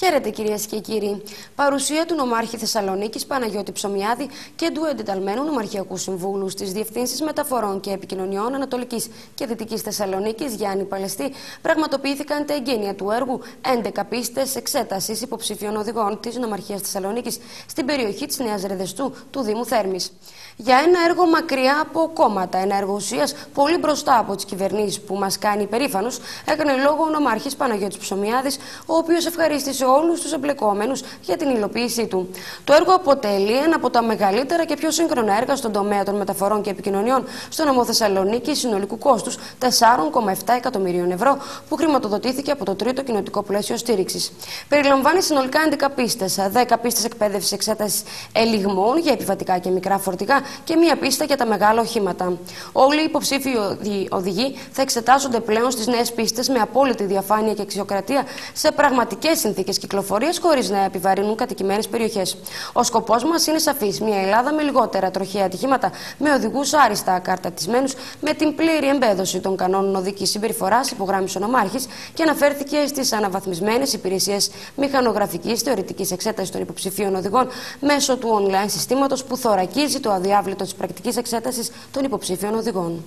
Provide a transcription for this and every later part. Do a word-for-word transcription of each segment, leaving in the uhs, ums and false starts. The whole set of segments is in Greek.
Χαίρετε κυρίες και κύριοι. Παρουσία του νομάρχη Θεσσαλονίκης Παναγιώτη Ψωμιάδη και του εντεταλμένου νομαρχιακού συμβούλου στις Διευθύνσεις Μεταφορών και Επικοινωνιών Ανατολικής και Δυτικής Θεσσαλονίκης Γιάννη Παλαιστή πραγματοποιήθηκαν τα εγγένεια του έργου έντεκα πίστες εξέτασης υποψηφίων οδηγών της Νομαρχίας Θεσσαλονίκης στην περιοχή της Νέας Ρεδεστού του Δήμου Θέρμης. Για ένα έργο μακριά από κόμματα, ένα έργο ουσίας πολύ μπροστά από τις κυβερνήσεις που μας κάνει υπερήφανους, έκανε λόγο ο νομάρχης Παναγιώτης Ψωμιάδης, ο οποίος ευχαρίστησε όλους τους εμπλεκόμενους για την υλοποίησή του. Το έργο αποτελεί ένα από τα μεγαλύτερα και πιο σύγχρονα έργα στον τομέα των μεταφορών και επικοινωνιών στο νομό Θεσσαλονίκη συνολικού κόστους τεσσάρων κόμμα επτά εκατομμυρίων ευρώ, που χρηματοδοτήθηκε από το τρίτο κοινοτικό πλαίσιο στήριξης. Περιλαμβάνει συνολικά έντεκα πίστες, δέκα πίστες εκπαίδευσης εξέτασης ελιγμών για επιβατικά και μικρά φορτηγά και μία πίστα για τα μεγάλα οχήματα. Όλοι οι υποψήφιοι οδηγοί θα εξετάζονται πλέον στις νέες πίστες με απόλυτη διαφάνεια και αξιοκρατία σε πραγματικές συνθήκες κυκλοφορίας, χωρίς να επιβαρύνουν κατοικημένες περιοχές. Ο σκοπός μας είναι σαφής: μια Ελλάδα με λιγότερα τροχαία ατυχήματα, με οδηγούς άριστα ακαρτατισμένους, με την πλήρη εμπέδωση των κανόνων οδικής συμπεριφοράς, υπογράμμισε ο νομάρχης και αναφέρθηκε στις αναβαθμισμένες υπηρεσίες μηχανογραφικής θεωρητικής εξέτασης των υποψηφίων οδηγών μέσω του online συστήματος που θωρακίζει το αδιάβλητο της πρακτικής εξέτασης των υποψήφιων οδηγών.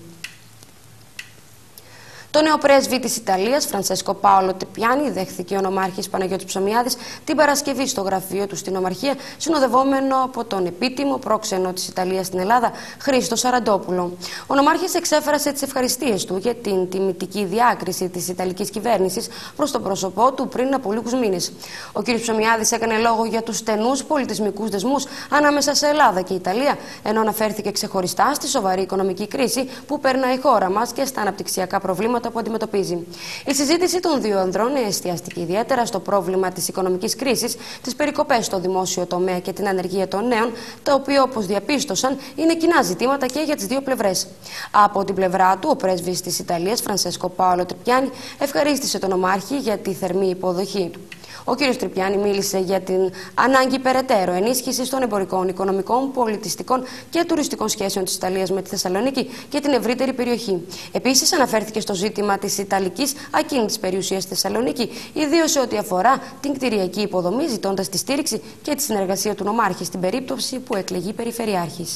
Το νέο πρέσβη της Ιταλίας, Φρανσέσκο Πάολο Τρυπιάνι, δέχθηκε ο νομάρχης Παναγιώτης Ψωμιάδης την Παρασκευή στο γραφείο του στην Νομαρχία, συνοδευόμενο από τον επίτιμο πρόξενο της Ιταλίας στην Ελλάδα, Χρήστο Σαραντόπουλο. Ο νομάρχης εξέφρασε τις ευχαριστίες του για την τιμητική διάκριση της Ιταλικής κυβέρνησης προς το πρόσωπό του πριν από λίγους μήνες. Ο κ. Ψωμιάδης έκανε λόγο για τους στενούς πολιτισμικούς δεσμούς ανάμεσα σε Ελλάδα και Ιταλία, ενώ αναφέρθηκε ξεχωριστά στη σοβαρή οικονομική κρίση που περνάει η χώρα μας και στα αναπτυξιακά προβλήματα που αντιμετωπίζει. Η συζήτηση των δύο ανδρών εστιάστηκε ιδιαίτερα στο πρόβλημα της οικονομικής κρίσης, τις περικοπές στο δημόσιο τομέα και την ανεργία των νέων, τα οποία, όπως διαπίστωσαν, είναι κοινά ζητήματα και για τις δύο πλευρές. Από την πλευρά του, ο πρέσβης της Ιταλίας, Φρανσέσκο Πάολο Τρυπιάνι, ευχαρίστησε τον νομάρχη για τη θερμή υποδοχή του. Ο κ. Τρυπιάνι μίλησε για την ανάγκη περαιτέρω ενίσχυσης των εμπορικών, οικονομικών, πολιτιστικών και τουριστικών σχέσεων της Ιταλίας με τη Θεσσαλονίκη και την ευρύτερη περιοχή. Επίσης, αναφέρθηκε στο ζήτημα της Ιταλικής ακίνητης περιουσίας στη Θεσσαλονίκη, ιδίως σε ό,τι αφορά την κτηριακή υποδομή, ζητώντας τη στήριξη και τη συνεργασία του νομάρχη στην περίπτωση που εκλεγεί περιφερειάρχης.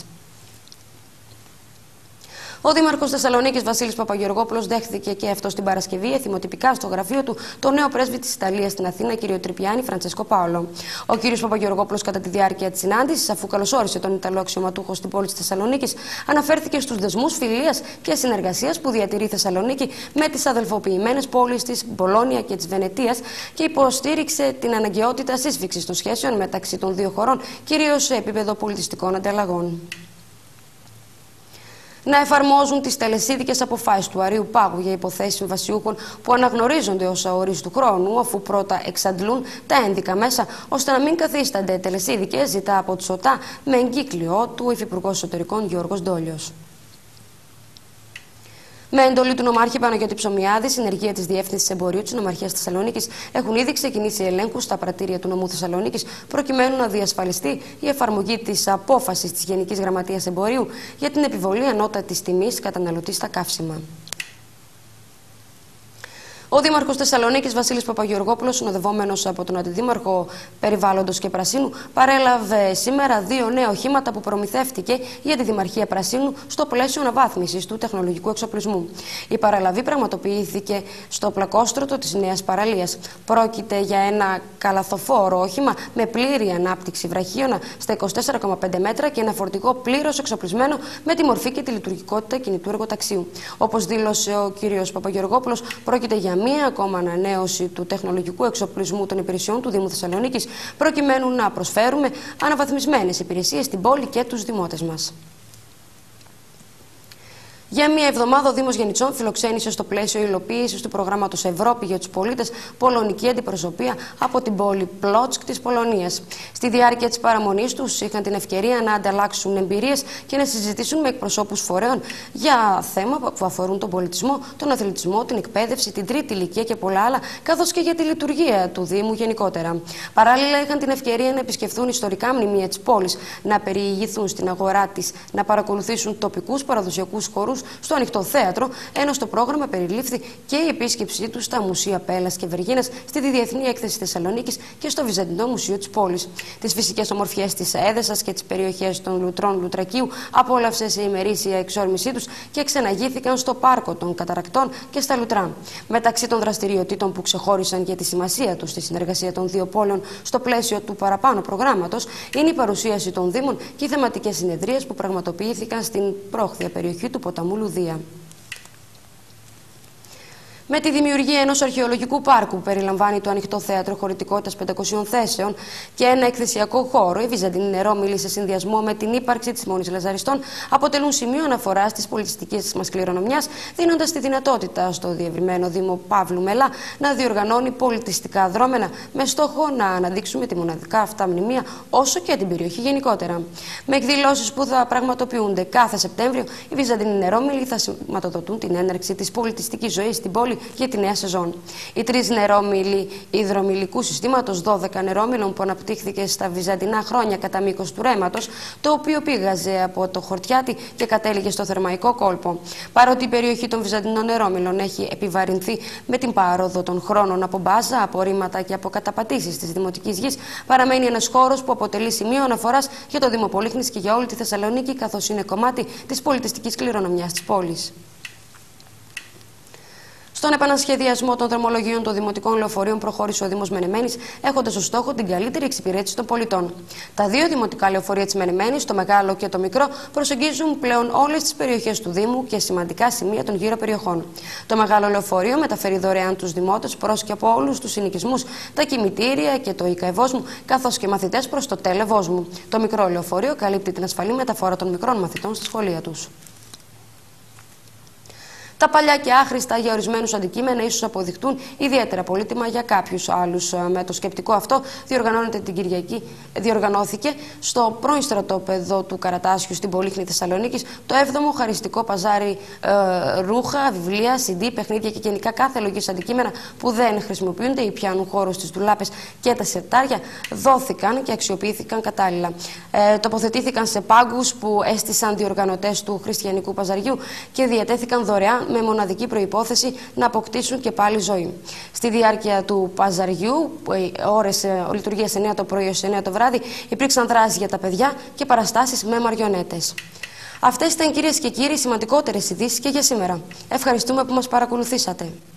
Ο Δήμαρχος Θεσσαλονίκης Βασίλης Παπαγεωργόπουλος δέχθηκε και αυτό την Παρασκευή εθιμοτυπικά στο γραφείο του τον νέο πρέσβη της Ιταλίας στην Αθήνα, κ. Τρυπιάνι Φραντσέσκο Πάολο. Ο κ. Παπαγεωργόπουλος, κατά τη διάρκεια της συνάντησης, αφού καλωσόρισε τον Ιταλό αξιωματούχο στην πόλη της Θεσσαλονίκης, αναφέρθηκε στους δεσμούς φιλίας και συνεργασίας που διατηρεί η Θεσσαλονίκη με τις αδελφοποιημένες πόλεις της Μπολόνια και της Βενετίας και υποστήριξε την αναγκαιότητα σύσφιξης των σχέσεων μεταξύ των δύο χωρών, κυρίως σε επίπεδο πολιτιστικών ανταλλαγών. Να εφαρμόζουν τις τελεσίδικες αποφάσεις του Αρείου Πάγου για υποθέσεις συμβασιούχων που αναγνωρίζονται ως αορίστου χρόνου, αφού πρώτα εξαντλούν τα ένδικα μέσα, ώστε να μην καθίστανται τελεσίδικες, ζητά από τους ΟΤΑ με εγκύκλιο του Υφυπουργός Εσωτερικών Γιώργος Ντόλιος. Με εντολή του νομάρχη Παναγιώτη Ψωμιάδη, συνεργεία της Διεύθυνσης Εμπορίου της Νομαρχίας Θεσσαλονίκης έχουν ήδη ξεκινήσει ελέγχους στα πρατήρια του νομού Θεσσαλονίκης, προκειμένου να διασφαλιστεί η εφαρμογή της απόφασης της Γενικής Γραμματείας Εμπορίου για την επιβολή ανώτατης τιμής καταναλωτή στα καύσιμα. Ο Δήμαρχος Θεσσαλονίκης Βασίλης Παπαγεωργόπουλος, συνοδευόμενος από τον Αντιδήμαρχο Περιβάλλοντος και Πρασίνου, παρέλαβε σήμερα δύο νέα οχήματα που προμηθεύτηκε για τη Δημαρχία Πρασίνου στο πλαίσιο αναβάθμισης του τεχνολογικού εξοπλισμού. Η παραλαβή πραγματοποιήθηκε στο πλακόστρωτο της Νέας Παραλίας. Πρόκειται για ένα καλαθοφόρο όχημα με πλήρη ανάπτυξη βραχίωνα στα είκοσι τέσσερα κόμμα πέντε μέτρα και ένα φορτηγό πλήρως εξοπλισμένο με τη μορφή και τη λειτουργικότητα κινητού εργοταξίου. Όπως δήλωσε ο κ. Παπαγεωργόπουλος, πρόκειται για μία ακόμα ανανέωση του τεχνολογικού εξοπλισμού των υπηρεσιών του Δήμου Θεσσαλονίκης, προκειμένου να προσφέρουμε αναβαθμισμένες υπηρεσίες στην πόλη και τους δημότες μας. Για μία εβδομάδα, ο Δήμος Γενιτσών φιλοξένησε στο πλαίσιο υλοποίησης του προγράμματος Ευρώπη για τους πολίτες πολωνική αντιπροσωπεία από την πόλη Πλότσκ της Πολωνίας. Στη διάρκεια της παραμονής τους, είχαν την ευκαιρία να ανταλλάξουν εμπειρίες και να συζητήσουν με εκπροσώπους φορέων για θέματα που αφορούν τον πολιτισμό, τον αθλητισμό, την εκπαίδευση, την τρίτη ηλικία και πολλά άλλα, καθώς και για τη λειτουργία του Δήμου γενικότερα. Παράλληλα, είχαν την ευκαιρία να επισκεφθούν ιστορικά μνημεία της πόλης, να περιηγηθούν στην αγορά της, να παρακολουθήσουν τοπικούς παραδοσιακούς χορούς στο Ανοιχτό Θέατρο, ενώ στο πρόγραμμα περιλήφθη και η επίσκεψή του στα Μουσεία Πέλλας και Βεργίνας, στη Διεθνή Έκθεση Θεσσαλονίκης και στο Βυζαντινό Μουσείο της πόλης. Τις φυσικές ομορφιές της Έδεσας και τις περιοχές των Λουτρών Λουτρακίου απόλαυσε σε ημερήσια εξόρμησή τους και ξεναγήθηκαν στο Πάρκο των Καταρακτών και στα Λουτρά. Μεταξύ των δραστηριοτήτων που ξεχώρισαν για τη σημασία τους στη συνεργασία των δύο πόλεων στο πλαίσιο του παραπάνω προγράμματος είναι η παρουσίαση των Δήμων και οι θεματικές συνεδρίες που πραγματοποιήθηκαν στην πρόχθια περιοχή του ποταμού Λουδία. Με τη δημιουργία ενός αρχαιολογικού πάρκου που περιλαμβάνει το Ανοιχτό Θέατρο χωρητικότητας πεντακοσίων θέσεων και ένα εκθεσιακό χώρο, οι Βυζαντινοί νερόμυλοι σε συνδυασμό με την ύπαρξη της Μόνης Λαζαριστών αποτελούν σημείο αναφοράς της πολιτιστικής μας κληρονομιάς, δίνοντας τη δυνατότητα στο διευρυμένο Δήμο Παύλου Μελά να διοργανώνει πολιτιστικά δρόμενα με στόχο να αναδείξουμε τη μοναδικά αυτά μνημεία όσο και την περιοχή γενικότερα. Με εκδηλώσεις που θα πραγματοποιούνται κάθε Σεπτέμβριο, οι Βυζαντινοί νερόμυλοι θα σηματοδοτούν την έναρξη της πολιτιστικής ζωής στην πόλη για τη νέα σεζόν. Οι τρεις νερόμυλοι υδρομυλικού συστήματος δώδεκα νερόμυλων που αναπτύχθηκε στα βυζαντινά χρόνια κατά μήκος του ρέματος, το οποίο πήγαζε από το Χορτιάτι και κατέληγε στο Θερμαϊκό κόλπο. Παρότι η περιοχή των βυζαντινών νερόμυλων έχει επιβαρυνθεί με την πάροδο των χρόνων από μπάζα, απορρίμματα και από καταπατήσεις της δημοτικής γης, παραμένει ένας χώρος που αποτελεί σημείο αναφοράς για το Δήμο Πολύχνης και για όλη τη Θεσσαλονίκη, καθώς είναι κομμάτι της πολιτιστικής κληρονομιάς της πόλης. Στον επανασχεδιασμό των δρομολογίων των δημοτικών λεωφορείων προχώρησε ο Δήμος Μενεμένης, έχοντας ως στόχο την καλύτερη εξυπηρέτηση των πολιτών. Τα δύο δημοτικά λεωφορεία της Μενεμένης, το μεγάλο και το μικρό, προσεγγίζουν πλέον όλες τις περιοχές του Δήμου και σημαντικά σημεία των γύρω περιοχών. Το μεγάλο λεωφορείο μεταφέρει δωρεάν τους δημότες προς και από όλους τους συνοικισμούς, τα κημητήρια και το ΙΚΑ Ευόσμου, καθώς και μαθητές προς το ΤΕΛ Ευόσμου. Το μικρό λεωφορείο καλύπτει την ασφαλή μεταφορά των μικρών μαθητών στα σχολεία τους. Τα παλιά και άχρηστα για ορισμένους αντικείμενα ίσως αποδειχτούν ιδιαίτερα πολύτιμα για κάποιους άλλους. Με το σκεπτικό αυτό διοργανώνεται την Κυριακή, διοργανώθηκε στο πρώην στρατόπεδο του Καρατάσιου στην Πολύχνη Θεσσαλονίκης το έβδομο χαριστικό παζάρι ε, ρούχα, βιβλία, σι ντι, παιχνίδια και γενικά κάθε λογής αντικείμενα που δεν χρησιμοποιούνται ή πιάνουν χώρο στις ντουλάπες και τα σερτάρια δόθηκαν και αξιοποιήθηκαν κατάλληλα. Ε, τοποθετήθηκαν σε πάγκους που έστησαν διοργανωτές του χριστιανικού παζαριού και διατέθηκαν δωρεάν, με μοναδική προϋπόθεση να αποκτήσουν και πάλι ζωή. Στη διάρκεια του παζαριού, ώρες λειτουργίας εννιά το πρωί έως εννιά το βράδυ, υπήρξαν δράσεις για τα παιδιά και παραστάσεις με μαριονέτες. Αυτές ήταν, κυρίες και κύριοι, σημαντικότερες ειδήσεις και για σήμερα. Ευχαριστούμε που μας παρακολουθήσατε.